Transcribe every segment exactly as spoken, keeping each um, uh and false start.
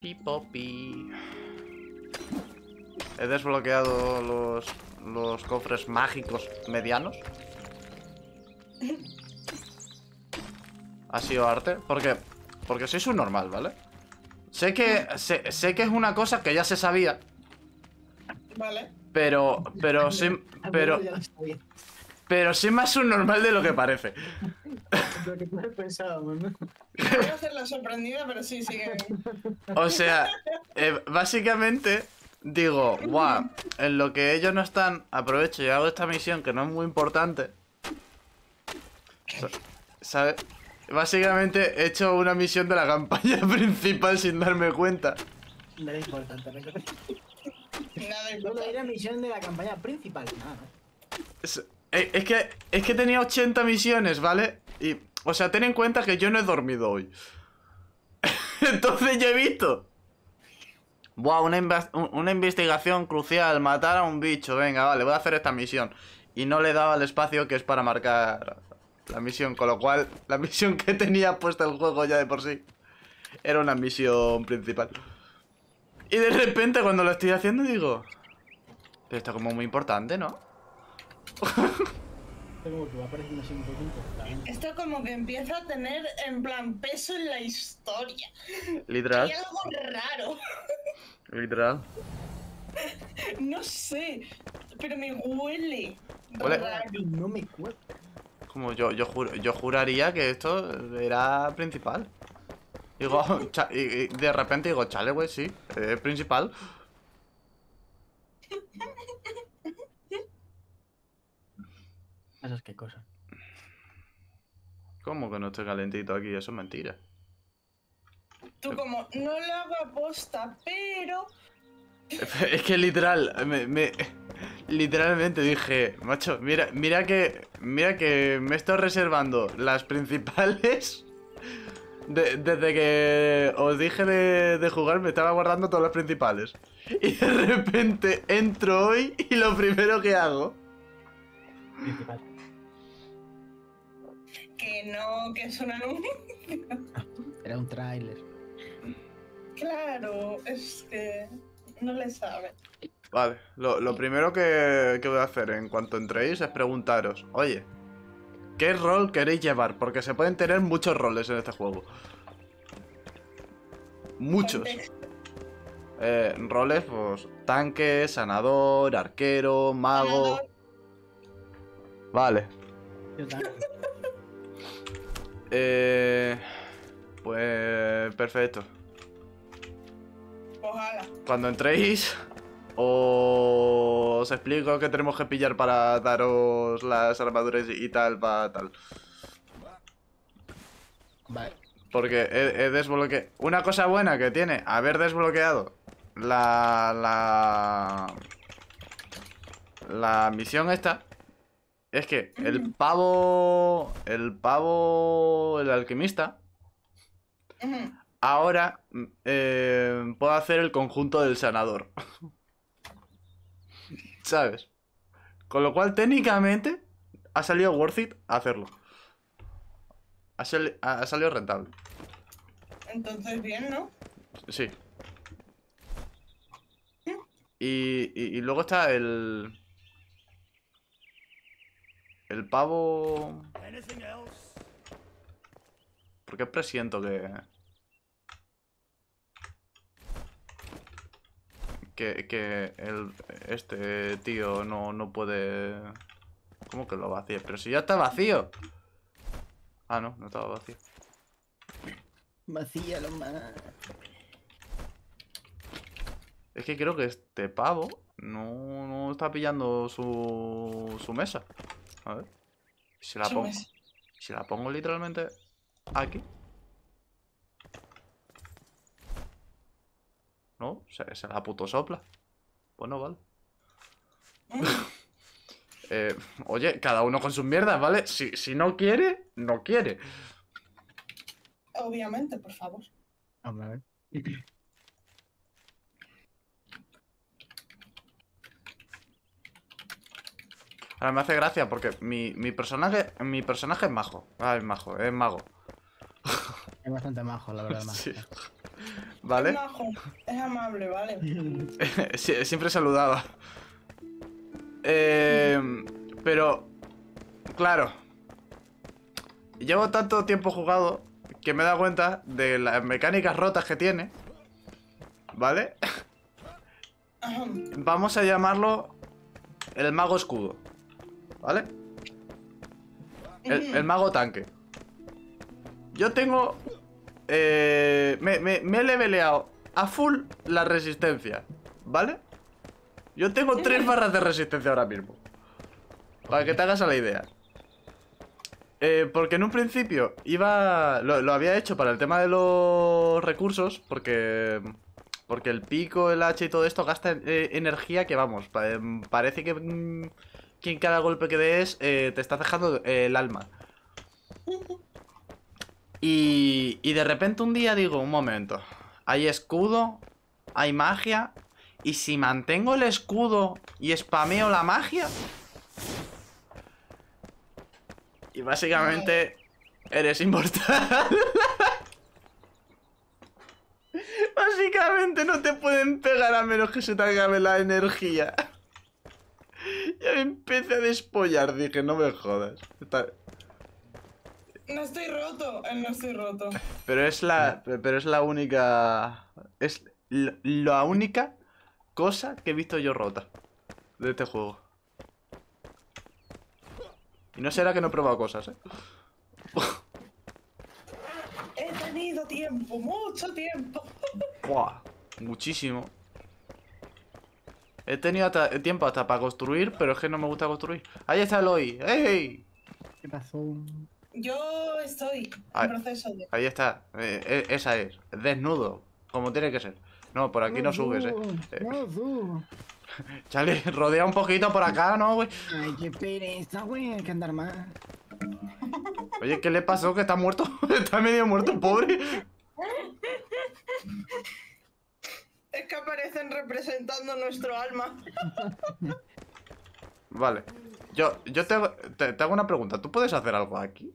Pipi popi. He desbloqueado los, los cofres mágicos medianos. Ha sido arte. Porque, porque soy un normal, ¿vale? Sé que, sé, sé que es una cosa que ya se sabía. Vale. Pero, pero sí, pero, pero soy más un normal de lo que parece. Lo que tú pensábamos, ¿no? Voy a hacer la sorprendida, pero sí, sigue. O sea, eh, básicamente digo, guau, en lo que ellos no están, aprovecho y hago esta misión que no es muy importante. ¿Sabes? Básicamente he hecho una misión de la campaña principal sin darme cuenta. Nada importante, ¿no? Nada Solo importante. era misión de la campaña principal, nada. Es, eh, es que, es que tenía ochenta misiones, ¿vale? Y, o sea, ten en cuenta que yo no he dormido hoy. Entonces yo he visto. Buah, una, inve- una investigación crucial, matar a un bicho. Venga, vale, voy a hacer esta misión. Y no le he dado al espacio que es para marcar la misión. Con lo cual, la misión que tenía puesta el juego ya de por sí era una misión principal. Y de repente cuando lo estoy haciendo digo... Pero esto como muy importante, ¿no? Es como que va apareciendo así un poco importante. Esto como que empieza a tener, en plan, peso en la historia. Literal, Hay algo raro. literal. No sé, pero me huele. Huele. Raro. No me cuesta. Como yo, yo, jur- yo juraría que esto era principal. Digo, cha- y, y de repente digo, chale, güey, sí, es principal. ¿Esas qué cosas? ¿Cómo que no estoy calentito aquí? Eso es mentira. Tú como, no lo hago aposta, pero... Es que literal, me, me- literalmente dije, macho, mira, mira que, mira que me estoy reservando las principales. De- desde que os dije de, de jugar me estaba guardando todas las principales. Y de repente entro hoy y lo primero que hago... Principal. Que no, que es un anuncio. Era un tráiler. Claro, es que no le sabe. Vale, lo, lo primero que, que voy a hacer en cuanto entréis es preguntaros, oye, ¿qué rol queréis llevar? Porque se pueden tener muchos roles en este juego. Muchos. Contexto. Eh, roles, pues, tanque, sanador, arquero, mago... Sanador. Vale. Yo también. Eh, pues, perfecto. Ojalá. Cuando entréis, os explico qué tenemos que pillar para daros las armaduras y tal, para tal. Vale. Porque he, he desbloqueado... Una cosa buena que tiene haber desbloqueado la... La... La misión esta es que el pavo... El pavo... El alquimista... Ujú. Ahora eh, puedo hacer el conjunto del sanador. ¿Sabes? Con lo cual, técnicamente, ha salido worth it hacerlo. Ha, sali- ha salido rentable. Entonces bien, ¿no? Sí. Y, y, y luego está el... El pavo... ¿Por qué presiento que... Que, que el, este tío no, no puede... ¿Cómo que lo vacíe? Pero si ya está vacío. Ah, no, no estaba vacío. Vacíalo más. Es que creo que este pavo no, no está pillando su, su mesa. A ver. Si la Su pongo, mesa. si la pongo literalmente aquí. No, se, se la puto sopla. Pues no vale. Eh, oye, cada uno con sus mierdas, ¿vale? Si, si no quiere, no quiere. Obviamente, por favor. Vamos a ver. Ahora me hace gracia porque mi, mi personaje mi personaje es majo. Ah, es majo, es mago. Es bastante majo, la verdad. Más. Sí. ¿vale? Es majo, es amable, ¿vale? Sie- Siempre saludaba. Eh, pero, claro, llevo tanto tiempo jugado que me he dado cuenta de las mecánicas rotas que tiene, ¿vale? Vamos a llamarlo el mago escudo, ¿vale? El, el mago tanque. Yo tengo... Eh, me, me, me he leveleado a full la resistencia, ¿vale? Yo tengo tres barras de resistencia ahora mismo. Para que te hagas a la idea. Eh, porque en un principio iba... Lo, lo había hecho para el tema de los recursos. Porque... Porque el pico, el hacha y todo esto gasta eh, energía que, vamos, pa parece que, mm, que en cada golpe que des eh, te está dejando eh, el alma. Y, y de repente un día digo, un momento, hay escudo, hay magia, y si mantengo el escudo y spameo la magia... Y básicamente eres inmortal. Básicamente no te pueden pegar a menos que se te acabe la energía. Ya me empecé a despollar, dije, no me jodas. Está... No estoy roto, eh, no estoy roto. Pero es la. Pero es la única. Es la, la única cosa que he visto yo rota de este juego. Y no será que no he probado cosas, eh. He tenido tiempo, mucho tiempo. Buah, muchísimo. He tenido hasta, tiempo hasta para construir, pero es que no me gusta construir. Ahí está Eloy. ¡Ey! ¿Qué pasó? Yo estoy Ay. en proceso de... Ahí está. Eh, eh, esa es. Desnudo. Como tiene que ser. No, por aquí no, subes, eh. eh. No subo. Chale, rodea un poquito por acá, ¿no, güey? Ay, qué pereza, güey. Hay que andar más. Oye, ¿qué le pasó? ¿Que está muerto? Está medio muerto el pobre. Es que aparecen representando nuestro alma. Vale. Yo, yo te, te, te hago una pregunta. ¿Tú puedes hacer algo aquí?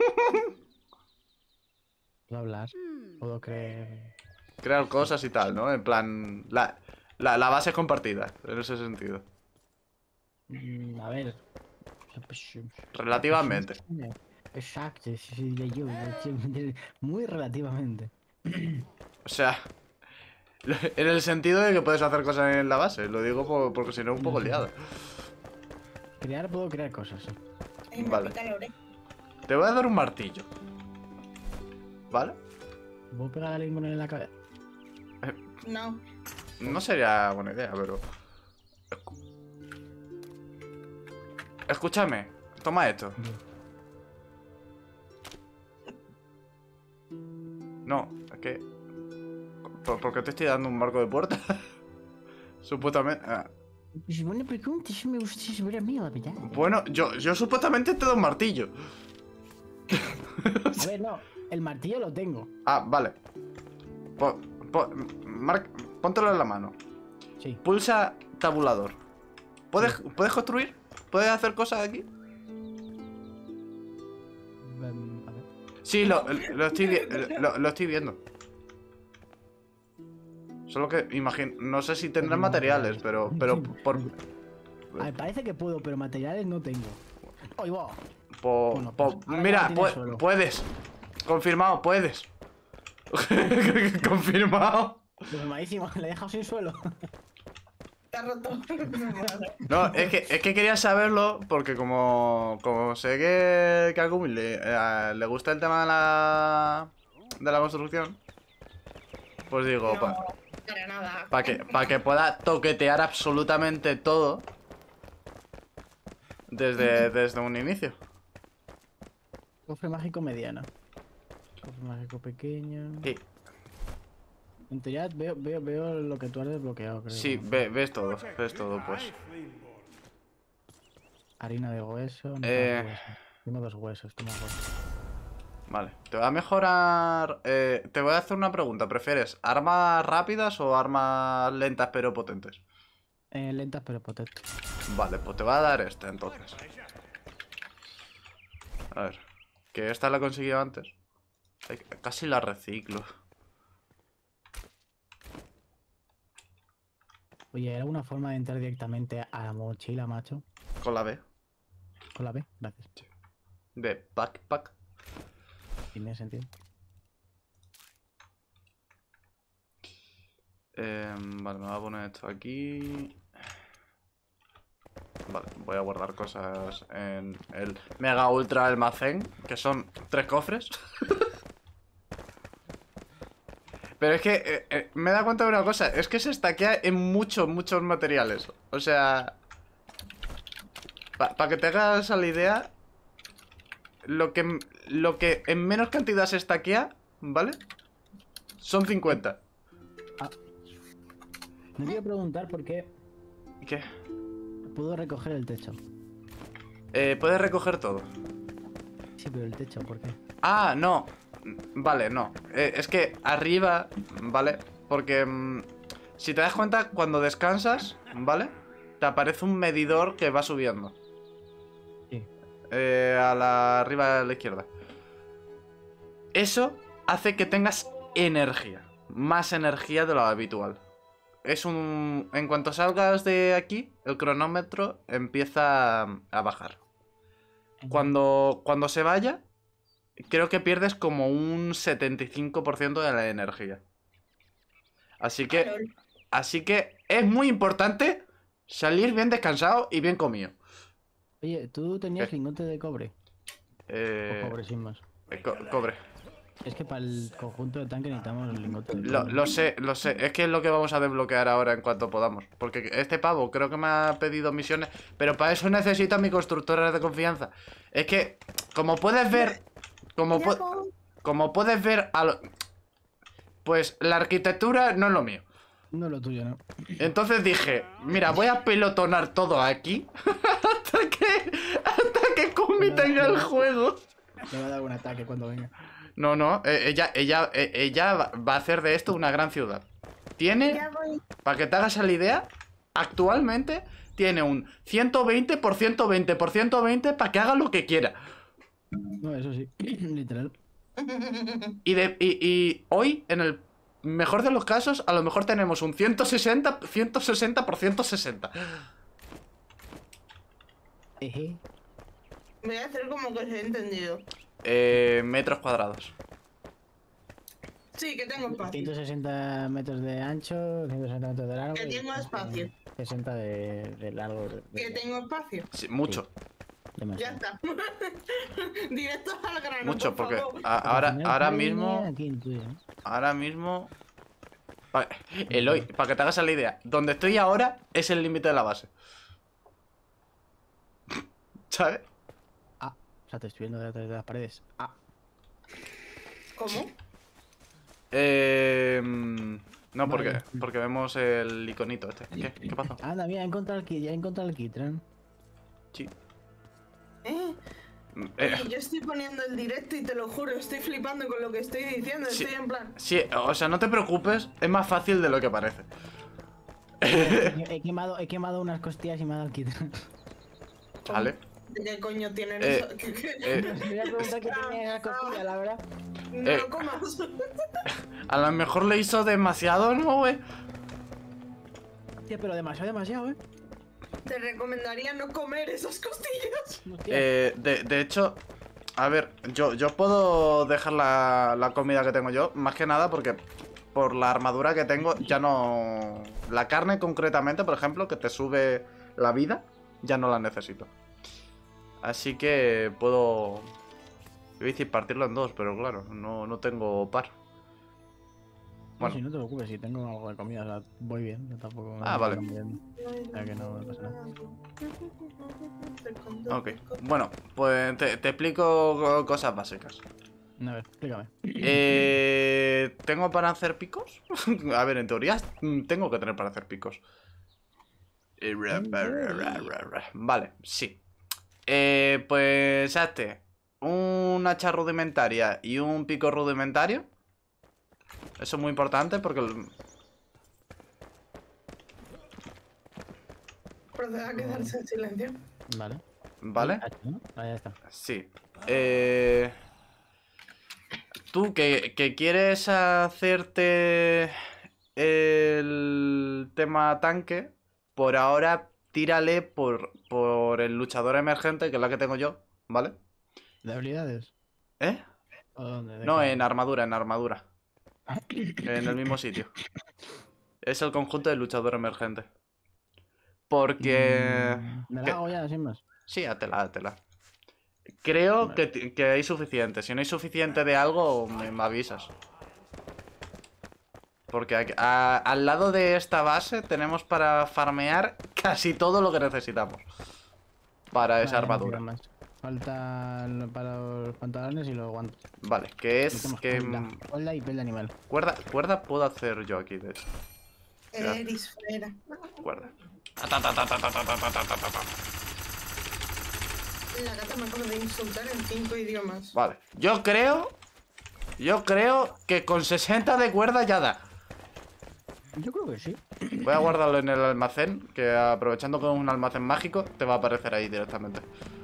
Puedo hablar. Puedo creer. Crear cosas y tal, ¿no? En plan... La, la, la base es compartida, en ese sentido. Mm, a ver. Relativamente. Exacto, sí, sí, de yo, de- muy relativamente. O sea... En el sentido de que puedes hacer cosas en la base. Lo digo por- porque si no es un poco liada. Crear, puedo crear cosas, sí. Ay, me Vale. pica la oreja. Te voy a dar un martillo. ¿Vale? ¿Puedo pegar a alguien en la cabeza? No. No sería buena idea, pero... Escúchame. Toma esto. No, es que... ¿Por, por qué te estoy dando un marco de puerta? Supuestamente... ah. Es buena pregunta, eso me gusta saber a mí, la verdad. Bueno, yo, yo supuestamente te doy un martillo. A ver, no, el martillo lo tengo. Ah, vale. Po, po, mar- póntelo en la mano. Sí. Pulsa tabulador. ¿Puedes, ¿Puedes construir? ¿Puedes hacer cosas aquí? Um, a ver. Sí, lo, lo, estoy, vi- lo, lo estoy viendo. Solo que imagino... No sé si tendrán materiales, pero... Pero por... A ver, parece que puedo, pero materiales no tengo. ¡Ay, va! por, Bueno, por- pues, ahora mira, ya lo tienes pu- solo. puedes. Confirmado, puedes. Confirmado. Confirmadísimo, le he dejado sin suelo. Está roto. No, es que, es que quería saberlo porque como, como sé que, que a Gumi le, eh, le gusta el tema de la, de la construcción, pues digo, No, para para nada. pa que, pa que pueda toquetear absolutamente todo desde, desde un inicio. Cofre mágico mediano. Cofre mágico pequeño. Sí, En teoría veo, veo, veo lo que tú has desbloqueado, creo. sí, ve- ves todo, ves todo, pues. Harina de hueso. No Eh. tengo hueso. Tengo dos huesos, toma hueso. Vale, te voy a mejorar... eh, te voy a hacer una pregunta, ¿prefieres armas rápidas o armas lentas pero potentes? Eh, lentas pero potentes. Vale, pues te voy a dar esta entonces. A ver, que esta la he conseguido antes. Ay, casi la reciclo. Oye, ¿hay alguna forma de entrar directamente a la mochila, macho? Con la B. Con la B, gracias. De backpack. Tiene sentido. Eh, vale, me voy a poner esto aquí. Vale, voy a guardar cosas en el mega ultra almacén, que son tres cofres. Pero es que eh, eh, me he dado cuenta de una cosa, es que se estaquea en muchos, muchos materiales. O sea, para pa que te hagas la idea, lo que, lo que en menos cantidad se estaquea, ¿vale? Son cincuenta. Me voy a preguntar por qué ¿Qué? puedo recoger el techo. Eh, puedes recoger todo. Sí, pero el techo, ¿por qué? Ah, no. Vale, no. Eh, es que arriba, ¿vale? Porque mm, si te das cuenta, cuando descansas, ¿vale? Te aparece un medidor que va subiendo. Sí. Eh, a la arriba a la izquierda. Eso hace que tengas energía. Más energía de lo habitual. Es un... En cuanto salgas de aquí, el cronómetro empieza a bajar. Cuando, cuando se vaya, creo que pierdes como un setenta y cinco por ciento de la energía. Así que... Así que es muy importante salir bien descansado y bien comido. Oye, ¿tú tenías ¿Qué? lingote de cobre? Eh, O cobre sin más. eh, co- cobre. Es que para el conjunto de tanque necesitamos el lingote de Lo, cobre. lo sé, lo sé. Es que es lo que vamos a desbloquear ahora en cuanto podamos. Porque este pavo creo que me ha pedido misiones. Pero para eso necesito a mi constructora de confianza. Es que, como puedes ver... Como, pu- como puedes ver... A lo- pues la arquitectura no es lo mío. No lo tuyo, ¿no? Entonces dije, mira, voy a pelotonar todo aquí hasta que hasta que Kumi tenga el juego. Me va a dar un ataque cuando venga. No, no, eh, ella, ella, eh, ella va va a hacer de esto una gran ciudad. Tiene, Ya voy. para que te hagas la idea, actualmente tiene un ciento veinte por ciento veinte por ciento veinte para que haga lo que quiera. No, eso sí, literal. Y, de, y, y hoy, en el mejor de los casos, a lo mejor tenemos un ciento sesenta, ciento sesenta por ciento sesenta. Eje. Voy a hacer como que se ha entendido. Eh, metros cuadrados. Sí, que tengo espacio. ciento sesenta metros de ancho, ciento sesenta metros de largo. Que y tengo espacio. sesenta de, de largo. de- Que tengo espacio. Sí, mucho. Ya demasiado. está. Directo al grano. Mucho, por porque favor. a- Al ahora, final, ahora Jaime, mismo, aquí en tuyo, ¿no? ahora mismo, pa- Eloy, para que te hagas la idea, donde estoy ahora es el límite de la base. ¿Sabes? Ah, o sea, te estoy viendo detrás de las paredes. Ah, ¿Cómo? Eh, mm, no, porque, Vale. porque vemos el iconito este. ¿Qué? ¿Qué pasó? anda, mira, he encontrado el kit, ya he encontrado el Kitran. Sí. ¿Eh? Mm, eh, Oye, yo estoy poniendo el directo y te lo juro, estoy flipando con lo que estoy diciendo. Sí. Estoy en plan. sí, o sea, no te preocupes, es más fácil de lo que parece. he, he quemado, he quemado unas costillas y me ha dado el Kitran. Vale. ¿De qué coño tienen Eh, eso? ¿Qué- qué? Eh, Me voy a preguntar qué tenía esa costilla, la verdad. No eh. lo comas. a lo mejor le hizo demasiado, ¿no, güey? Hostia, pero demasiado, demasiado, ¿eh? Te recomendaría no comer esas costillas. Hostia. Eh, de, de hecho, a ver, yo, yo puedo dejar la, la comida que tengo yo, más que nada porque por la armadura que tengo ya no... La carne concretamente, por ejemplo, que te sube la vida, ya no la necesito. Así que puedo... Iba a decir partirlo en dos, pero claro, no, no tengo par. No, Bueno, si no te preocupes, si tengo algo de comida, o sea, voy bien, yo tampoco... Ah, vale. O sea, que no me pasa nada. ok. Bueno, pues te, te explico cosas básicas. A ver, explícame. Eh, ¿Tengo para hacer picos? A ver, en teoría mm, tengo que tener para hacer picos. Eh, ra, ra, ra, ra, ra, ra. Vale, sí. Eh, pues hazte un hacha rudimentaria y un pico rudimentario. Eso es muy importante porque... el- Proceda a quedarse en silencio. Vale. ¿Vale? Ah, ¿no? Ah, ya está. Sí. Eh... Tú que, que quieres hacerte el tema tanque, por ahora tírale por, por el luchador emergente, que es la que tengo yo, ¿vale? ¿De habilidades? ¿Eh? ¿O dónde? ¿De No, qué? en armadura, en armadura. En el mismo sitio. Es el conjunto del luchador emergente. Porque... Mm, ¿Me que- la hago ya, sin más? Sí, hátela, hátela. Creo Vale. que, ti- que hay suficiente. Si no hay suficiente de algo, me, me avisas. Porque aquí- a- al lado de esta base tenemos para farmear casi todo lo que necesitamos. Para esa Vale, no armadura. pido más. Falta el- para los pantalones y los guantes. Vale, que es Necesitamos que... cuerda, mm, cuerda y piel de animal. Cuerda, cuerda puedo hacer yo aquí, de hecho. Ya. Eris fuera. Cuerda. La gata me acaba de insultar en cinco idiomas. Vale, yo creo... Yo creo que con sesenta de cuerda ya da. Yo creo que sí. Voy a guardarlo en el almacén, que aprovechando que es un almacén mágico, te va a aparecer ahí directamente.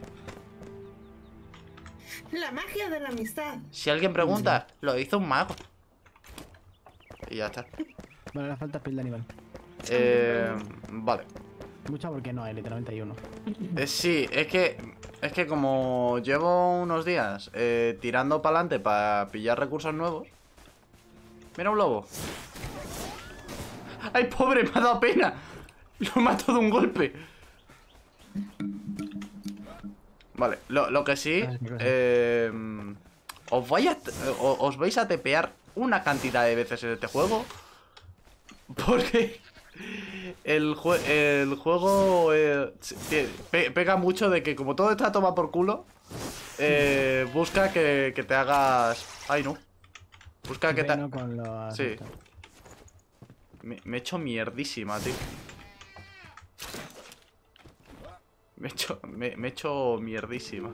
La magia de la amistad. Si alguien pregunta, lo hizo un mago. Y ya está. Vale, ahora falta piel de animal. Eh, vale. Mucha porque no hay, literalmente hay uno. Eh, sí, es que es que como llevo unos días eh, tirando para adelante para pillar recursos nuevos. Mira un lobo. ¡Ay, pobre! Me ha dado pena. Lo mato de un golpe. Vale, lo, lo que sí, Ah, es mi cosa. eh, os, vais a, o- os vais a tepear una cantidad de veces en este juego. Porque el, jue- el juego eh, se- pe- pega mucho de que como todo está tomado por culo, eh, busca que, que te hagas... Ay, no. Busca que te... Veno con los... Sí. Me, me he hecho mierdísima, tío. Me he hecho, me, me he hecho mierdísima.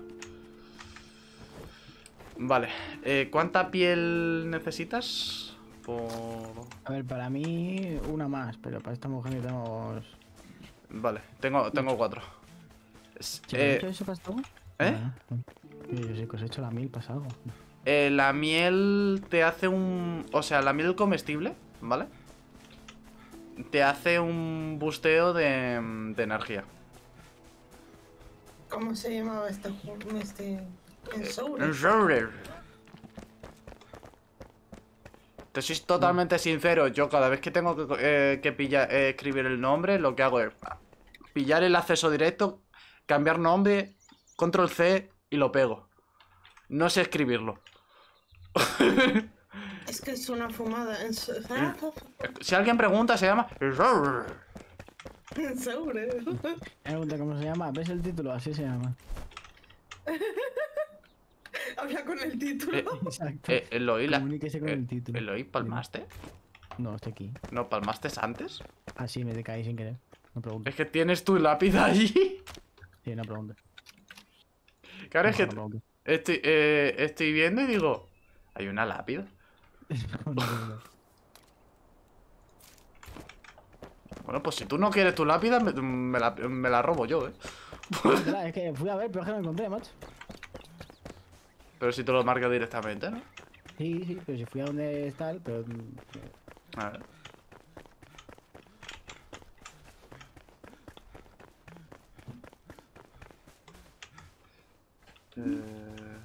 Vale. Eh, ¿cuánta piel necesitas? Por... A ver, para mí una más, pero para esta mujer necesitamos... Vale, tengo, tengo cuatro. Es- ¿Sí, eh, ¿Has hecho eso pasado? ¿eh? Ah, Yo, yo sé que os he hecho la mil pasado. eh, la miel te hace un... O sea, la miel comestible, ¿vale? Te hace un busteo de, de energía. ¿Cómo se llamaba este juego? Este. En Soul. En sobre. Te soy totalmente sincero, yo cada vez que tengo que, eh, que pillar, eh, escribir el nombre, lo que hago es pillar el acceso directo, cambiar nombre, control C y lo pego. No sé escribirlo. Es que es una fumada. En Soul. Si alguien pregunta, se llama... En Soul. Me pregunta cómo se llama. ¿Ves el título? Así se llama. Habla con el título. Eh, Exacto. eh, Eloy, la... Comuníquese con eh, el título. Eloy, ¿palmaste? No, estoy aquí. ¿No palmaste antes? Ah, sí, me decaí sin querer. No preguntes. Es que tienes tu lápiz allí. Sí, no preguntes. Claro, es que No preguntes. estoy, eh, estoy viendo y digo... Hay una lápida. No preguntes. Bueno, pues si tú no quieres tu lápida, me, me la, me la robo yo, ¿eh? Espera, es que fui a ver, pero es que no encontré, macho. Pero si te lo marco directamente, ¿no? Sí, sí, pero si fui a donde está, él, pero... mm, A ver. Eh...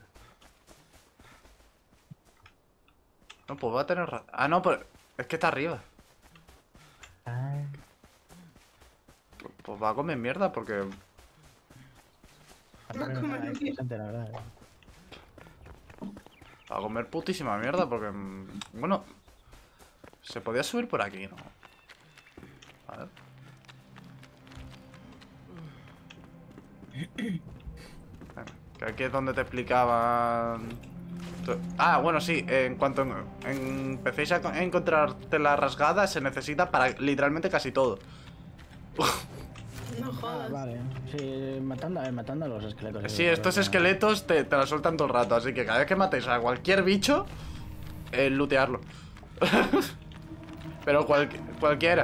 No, pues va a tener... ra- Ah, no, pero... Es que está arriba. Ah, Pues va a comer mierda porque... tampoco es nada interesante, la verdad. Va a comer putísima mierda porque... mm, Bueno... Se podía subir por aquí, ¿no? A ver. Venga, que aquí es donde te explicaban... tu- Ah, bueno, sí, en cuanto en- en- empecéis a co- encontrar tela rasgada, se necesita para literalmente casi todo. No Ah, jodas. vale. Sí, matando, a ver, matando a los esqueletos. Sí, eso, estos la verdad. esqueletos te, te la sueltan todo el rato, así que cada vez que matéis a cualquier bicho, eh, lootearlo. Pero cual- cualquiera.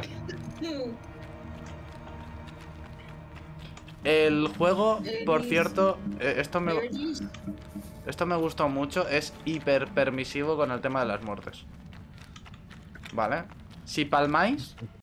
El juego, por cierto, eh, esto me, Eris. esto me gustó mucho, es hiper permisivo con el tema de las muertes. ¿Vale? Si palmáis,